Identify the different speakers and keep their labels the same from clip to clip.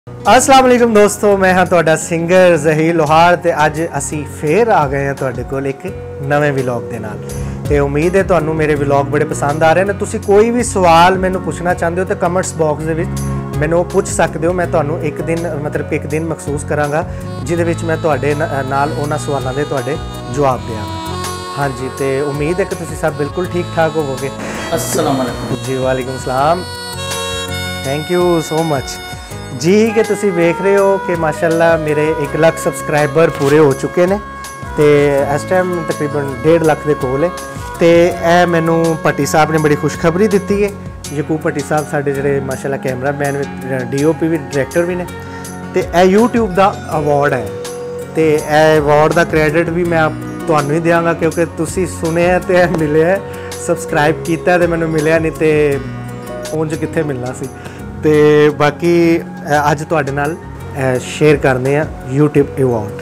Speaker 1: अस्सलाम वालेकुम दोस्तों, मैं हाँ तुहाडा सिंगर ज़हीर लोहार ते अज असी फिर आ गए हैं तुहाडे कोल एक नवें व्लॉग दे नाल। ते उम्मीद है तुहानू मेरे व्लॉग बड़े पसंद आ रहे हैं। तुसी कोई भी सवाल मैनू पुछना चाहते हो तो कमेंट्स बॉक्स दे विच मैनू पुछ सकते हो। मैं तुहानू एक दिन मखसूस करांगा जिहदे विच मैं तुहाडे नाल उन्हां सवालों के तुहाडे जवाब देंगा। हाँ जी, तो उम्मीद है कि तुसी सब बिल्कुल ठीक ठाक होवोगे।
Speaker 2: अस्सलाम वालेकुम
Speaker 1: जी, वालेकुम सलाम। थैंक यू सो मच जी कि तुसी वेख रहे हो कि माशाल्लाह मेरे 1 लाख सबसक्राइबर पूरे हो चुके हैं। तो इस टाइम तकरीबन 1.5 लाख के कोल है। तो यह मैनू भट्टी साहब ने बड़ी खुशखबरी दी है। यकूब भट्टी साहब साढ़े जोड़े माशाल्लाह कैमरामैन DOP भी डायरैक्टर भी ने। तो यह यूट्यूब का अवार्ड है। तो यह अवार्ड का क्रेडिट भी मैं तुहानू ही देंगा क्योंकि तुसी सुनिया तो मिले है, सबसक्राइब किया तो मैनू मिले नहीं तो उंज कित्थे मिलना सी। तो बाकी अज तुहाडे नाल शेयर करने यूट्यूब अवार्ड।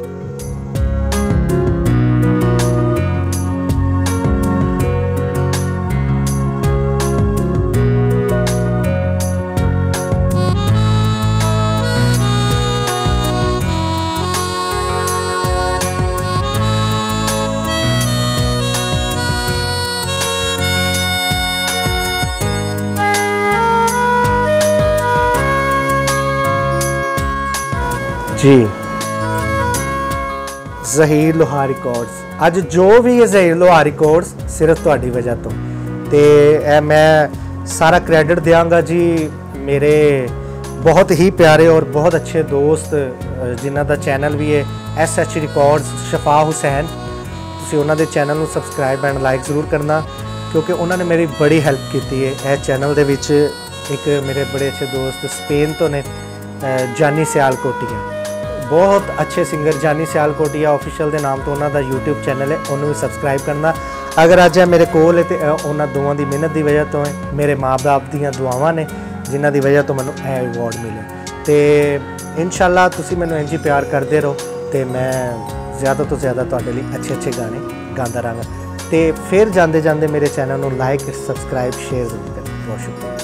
Speaker 1: जी, ज़हीर लोहार रिकॉर्ड्स अज जो भी है ज़हीर लोहार रिकॉर्ड्स सिर्फ तुहाडी वजह तो। मैं सारा क्रेडिट देंगा जी मेरे बहुत ही प्यारे और बहुत अच्छे दोस्त जिन्हों का चैनल भी है SH रिकॉर्ड्स शफा हुसैन। तुसी उन्हां दे चैनल नूं सबसक्राइब एंड लाइक ज़रूर करना क्योंकि उन्होंने मेरी बड़ी हेल्प की है। यह चैनल दे विच एक मेरे बड़े अच्छे दोस्त स्पेन तो ने जानी सियालकोटिया, बहुत अच्छे सिंगर जानी सियालकोटिया ऑफिशियल के नाम तो उन्होंने यूट्यूब चैनल है, उन्होंने भी सबसक्राइब करना। अगर अज मेरे कोल है तो उन्होंने दोवां की मेहनत की वजह तो है, मेरे माँ बाप दी दुआवां ने जिन्हां की वजह तो मैनू यह अवार्ड मिले। तो इंशाअल्लाह तुसी मैनू इंज ही प्यार करते रहो तो मैं ज़्यादा तो ज़्यादा तुहाडे लई अच्छे अच्छे गाने गांदा रहांगा। तो फिर जाते जाते मेरे चैनल को लाइक सबसक्राइब शेयर जरूर करें। बहुत शुक्रिया।